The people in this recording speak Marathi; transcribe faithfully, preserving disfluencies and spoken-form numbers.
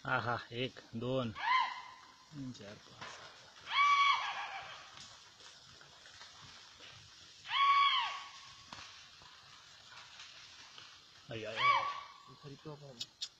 हा हा एक दोन तीन चार पाच अय्या, अय्या.